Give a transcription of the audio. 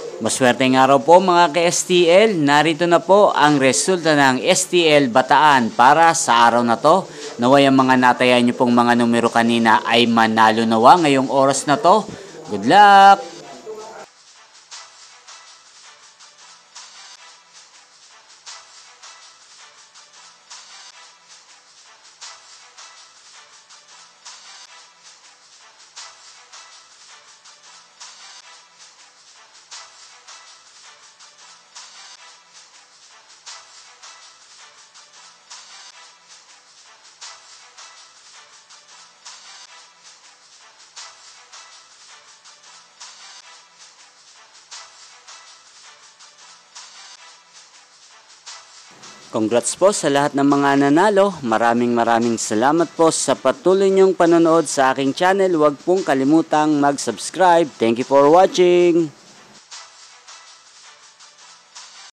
Maswerteng araw po mga ka-STL, narito na po ang resulta ng STL Bataan para sa araw na to. Naway ang mga natayan nyo pong mga numero kanina ay manalo nawa ngayong oras na to. Good luck! Congrats po sa lahat ng mga nanalo. Maraming salamat po sa patuloy niyong panonood sa aking channel. Huwag pong kalimutang mag-subscribe. Thank you for watching.